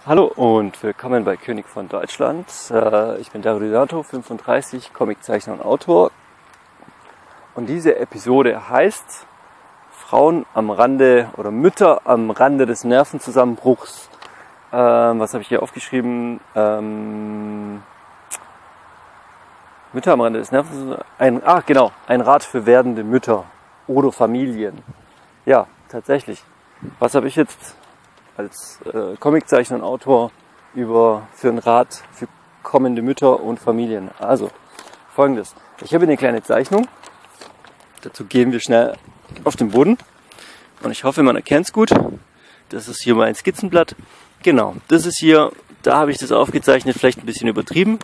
Hallo und willkommen bei König von Deutschland. Ich bin Dario Donato, 35, Comiczeichner und Autor. Und diese Episode heißt Frauen am Rande oder Mütter am Rande des Nervenzusammenbruchs. Was habe ich hier aufgeschrieben? Mütter am Rande des Nervenzusammenbruchs. Ein Rat für werdende Mütter oder Familien. Ja, tatsächlich. Was habe ich jetzt als Comiczeichner und Autor für einen Rat für kommende Mütter und Familien? Also, Folgendes. Ich habe eine kleine Zeichnung. Dazu gehen wir schnell auf den Boden. Und ich hoffe, man erkennt es gut. Das ist hier mein Skizzenblatt. Genau, das ist hier, da habe ich das aufgezeichnet, vielleicht ein bisschen übertrieben.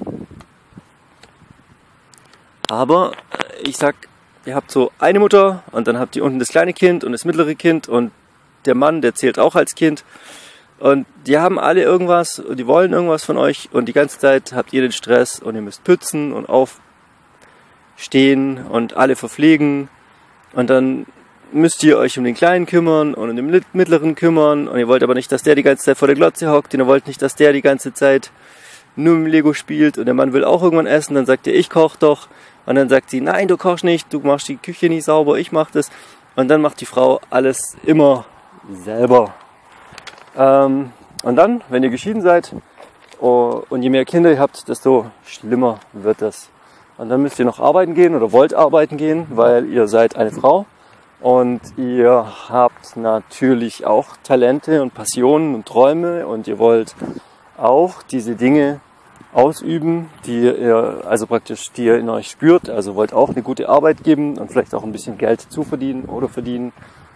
Aber ich sag, ihr habt so eine Mutter und dann habt ihr unten das kleine Kind und das mittlere Kind und der Mann, der zählt auch als Kind. Und die haben alle irgendwas und die wollen irgendwas von euch und die ganze Zeit habt ihr den Stress und ihr müsst putzen und aufstehen und alle verpflegen. Und dann müsst ihr euch um den Kleinen kümmern und um den Mittleren kümmern. Und ihr wollt aber nicht, dass der die ganze Zeit vor der Glotze hockt. Und ihr wollt nicht, dass der die ganze Zeit nur mit Lego spielt. Und der Mann will auch irgendwann essen. Dann sagt ihr, ich koche doch. Und dann sagt sie, nein, du kochst nicht, du machst die Küche nicht sauber, ich mach das. Und dann macht die Frau alles immer selber. Und dann, wenn ihr geschieden seid und je mehr Kinder ihr habt, desto schlimmer wird es. Und dann müsst ihr noch arbeiten gehen oder wollt arbeiten gehen, weil ihr seid eine Frau und ihr habt natürlich auch Talente und Passionen und Träume und ihr wollt auch diese Dinge ausüben, die ihr in euch spürt, also wollt auch eine gute Arbeit geben und vielleicht auch ein bisschen Geld zuverdienen oder verdienen.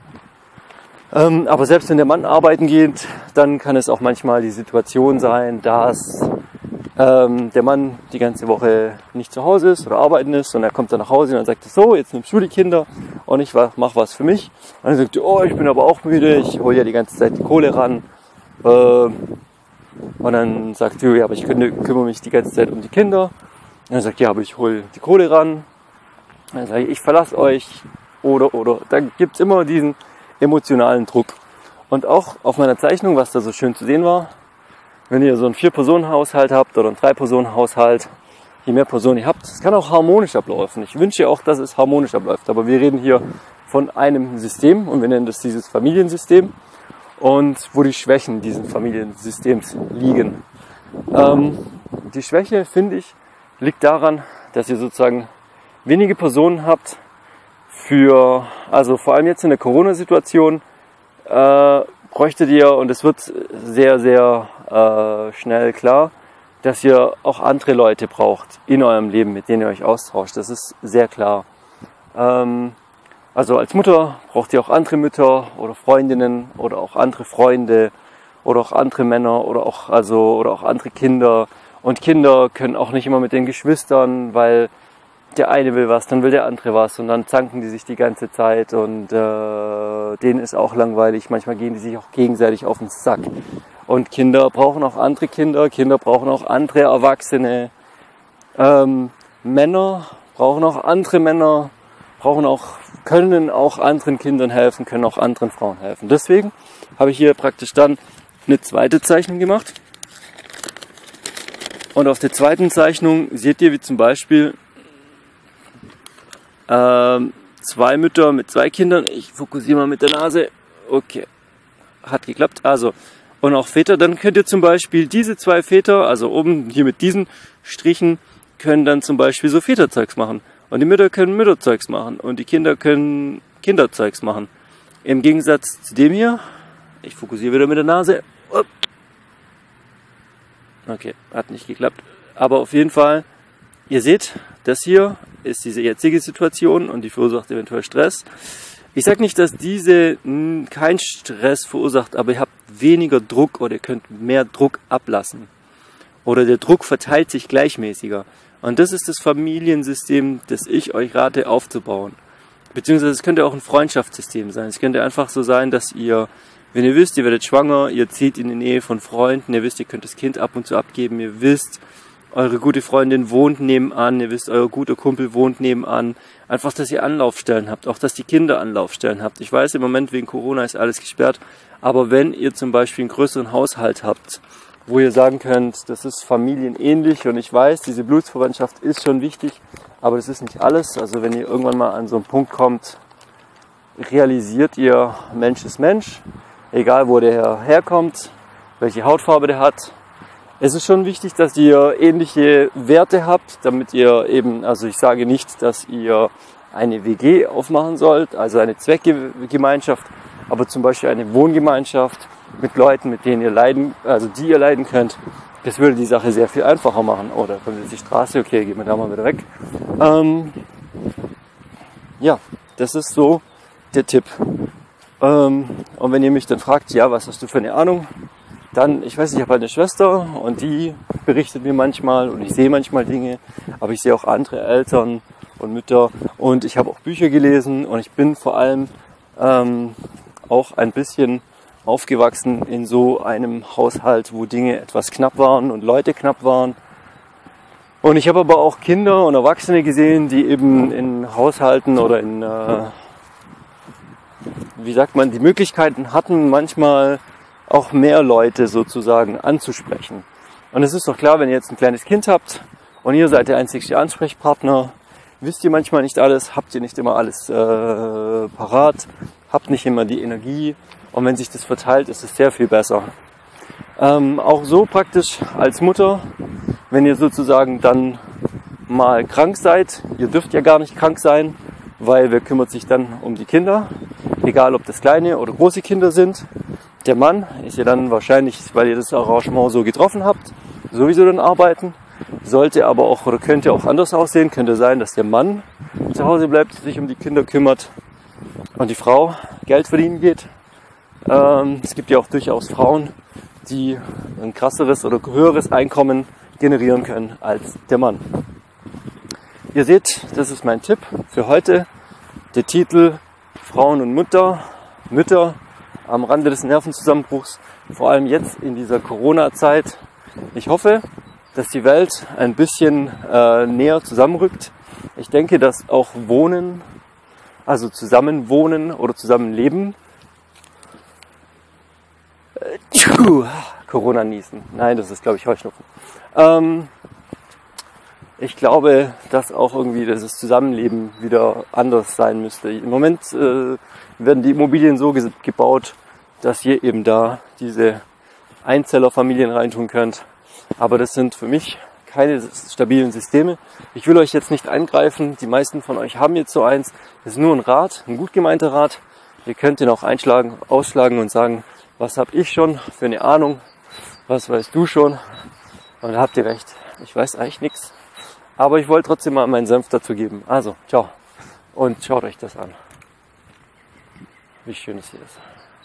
Aber selbst wenn der Mann arbeiten geht, dann kann es auch manchmal die Situation sein, dass der Mann die ganze Woche nicht zu Hause ist oder arbeiten ist und er kommt dann nach Hause und dann sagt er, so, jetzt nimmst du die Kinder und ich mach was für mich. Und dann sagt er, oh, ich bin aber auch müde, ich hole ja die ganze Zeit die Kohle ran. Und dann sagt er, ja, aber ich kümmere mich die ganze Zeit um die Kinder. Und dann sagt er, ja, aber ich hole die Kohle ran. Und dann sage ich verlasse euch oder. Da gibt's immer diesen emotionalen Druck. Und auch auf meiner Zeichnung, was da so schön zu sehen war, wenn ihr so einen 4-Personen-Haushalt habt oder einen 3-Personen-Haushalt, je mehr Personen ihr habt, es kann auch harmonisch ablaufen. Ich wünsche auch, dass es harmonisch abläuft. Aber wir reden hier von einem System und wir nennen das dieses Familiensystem und wo die Schwächen dieses Familiensystems liegen. Die Schwäche, finde ich, liegt daran, dass ihr sozusagen wenige Personen habt, also vor allem jetzt in der Corona-Situation, bräuchtet ihr, und es wird sehr, sehr schnell klar, dass ihr auch andere Leute braucht in eurem Leben, mit denen ihr euch austauscht. Das ist sehr klar. Also als Mutter braucht ihr auch andere Mütter oder Freundinnen oder auch andere Freunde oder auch andere Männer oder auch andere Kinder. Und Kinder können auch nicht immer mit den Geschwistern, weil der eine will was, dann will der andere was und dann zanken die sich die ganze Zeit und denen ist auch langweilig. Manchmal gehen die sich auch gegenseitig auf den Sack. Und Kinder brauchen auch andere Kinder, Kinder brauchen auch andere Erwachsene. Männer brauchen auch andere Männer, können auch anderen Kindern helfen, können auch anderen Frauen helfen. Deswegen habe ich hier praktisch dann eine zweite Zeichnung gemacht. Und auf der zweiten Zeichnung seht ihr, wie zum Beispiel 2 Mütter mit 2 Kindern. Ich fokussiere mal mit der Nase. Okay, hat geklappt. Also, und auch Väter. Dann könnt ihr zum Beispiel diese 2 Väter, also oben hier mit diesen Strichen, können dann zum Beispiel so Väterzeugs machen. Und die Mütter können Mütterzeugs machen. Und die Kinder können Kinderzeugs machen. Im Gegensatz zu dem hier, ich fokussiere wieder mit der Nase. Okay, hat nicht geklappt. Aber auf jeden Fall, ihr seht, das hier ist diese jetzige Situation und die verursacht eventuell Stress. Ich sage nicht, dass diese keinen Stress verursacht, aber ihr habt weniger Druck oder ihr könnt mehr Druck ablassen. Oder der Druck verteilt sich gleichmäßiger. Und das ist das Familiensystem, das ich euch rate aufzubauen. Beziehungsweise es könnte auch ein Freundschaftssystem sein. Es könnte einfach so sein, dass ihr, wenn ihr wisst, ihr werdet schwanger, ihr zieht in die Nähe von Freunden, ihr wisst, ihr könnt das Kind ab und zu abgeben, ihr wisst, eure gute Freundin wohnt nebenan, ihr wisst, euer guter Kumpel wohnt nebenan. Einfach, dass ihr Anlaufstellen habt, auch dass die Kinder Anlaufstellen habt. Ich weiß, im Moment wegen Corona ist alles gesperrt, aber wenn ihr zum Beispiel einen größeren Haushalt habt wo ihr sagen könnt, das ist familienähnlich und ich weiß, diese Blutsverwandtschaft ist schon wichtig, aber das ist nicht alles. Also wenn ihr irgendwann mal an so einen Punkt kommt, realisiert ihr, Mensch ist Mensch, egal wo der herkommt, welche Hautfarbe der hat. Es ist schon wichtig, dass ihr ähnliche Werte habt, damit ihr eben, also ich sage nicht, dass ihr eine WG aufmachen sollt, also eine Zweckgemeinschaft, aber zum Beispiel eine Wohngemeinschaft mit Leuten, mit denen ihr leiden, also die ihr leiden könnt. Das würde die Sache sehr viel einfacher machen. Oder kommt jetzt die Straße, okay, gehen wir da mal wieder weg. Ja, das ist so der Tipp. Und wenn ihr mich dann fragt, ja, was hast du für eine Ahnung? Dann, ich weiß nicht, ich habe halt eine Schwester und die berichtet mir manchmal und ich sehe manchmal Dinge, aber ich sehe auch andere Eltern und Mütter und ich habe auch Bücher gelesen und ich bin vor allem auch ein bisschen aufgewachsen in so einem Haushalt, wo Dinge etwas knapp waren und Leute knapp waren. Und ich habe aber auch Kinder und Erwachsene gesehen, die eben in Haushalten oder in, wie sagt man, die Möglichkeiten hatten, manchmal auch mehr Leute sozusagen anzusprechen. Und es ist doch klar, wenn ihr jetzt ein kleines Kind habt und ihr seid der einzige Ansprechpartner, wisst ihr manchmal nicht alles, habt ihr nicht immer alles parat, habt nicht immer die Energie. Und wenn sich das verteilt, ist es sehr viel besser. Auch so praktisch als Mutter, wenn ihr sozusagen dann mal krank seid, ihr dürft ja gar nicht krank sein, weil wer kümmert sich dann um die Kinder, egal ob das kleine oder große Kinder sind. Der Mann ist ja dann wahrscheinlich, weil ihr das Arrangement so getroffen habt, sowieso dann arbeiten. Sollte aber auch oder könnte auch anders aussehen, könnte sein, dass der Mann zu Hause bleibt, sich um die Kinder kümmert und die Frau Geld verdienen geht. Es gibt ja auch durchaus Frauen, die ein krasseres oder höheres Einkommen generieren können als der Mann. Ihr seht, das ist mein Tipp für heute. Der Titel Frauen und Mütter am Rande des Nervenzusammenbruchs, vor allem jetzt in dieser Corona-Zeit. Ich hoffe, dass die Welt ein bisschen näher zusammenrückt. Ich denke, dass auch Wohnen, also Zusammenwohnen oder Zusammenleben, Corona niesen. Nein, das ist, glaube ich, Heuschnupfen. Ich glaube, dass auch irgendwie das Zusammenleben wieder anders sein müsste. Im Moment werden die Immobilien so gebaut, dass ihr eben da diese Einzellerfamilien reintun könnt. Aber das sind für mich keine stabilen Systeme. Ich will euch jetzt nicht eingreifen. Die meisten von euch haben jetzt so eins. Das ist nur ein Rat, ein gut gemeinter Rat. Ihr könnt den auch ausschlagen und sagen, was habe ich schon für eine Ahnung? Was weißt du schon? Und da habt ihr recht. Ich weiß eigentlich nichts. Aber ich wollte trotzdem mal meinen Senf dazu geben. Also, ciao. Und schaut euch das an. Wie schön es hier ist.